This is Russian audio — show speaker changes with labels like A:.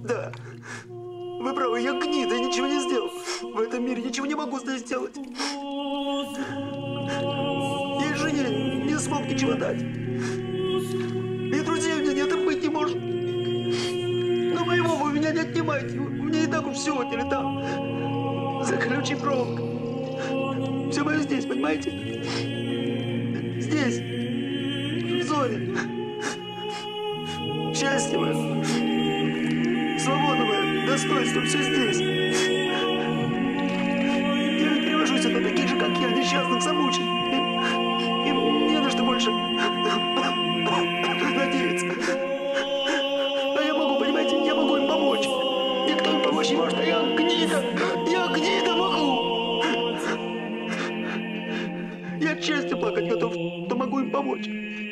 A: Да. Вы правы, я гнида, я ничего не сделал. В этом мире ничего не могу здесь сделать. Я и жене не смог ничего дать. И друзей у меня нет, и быть не может. Но моего вы у меня не отнимайте. У меня и так все отняли там. За колючей проволокой. Все мое здесь, понимаете? Здесь. В зоне. Счастье мое. Свобода моя, достоинство, все здесь. Я ведь привожу сюда таких же, как я, несчастных, замученных. Им не на что больше надеяться. А я могу, понимаете, я могу им помочь. Никто им помочь не может, а я гнида могу. Я от счастья плакать готов, то могу им помочь.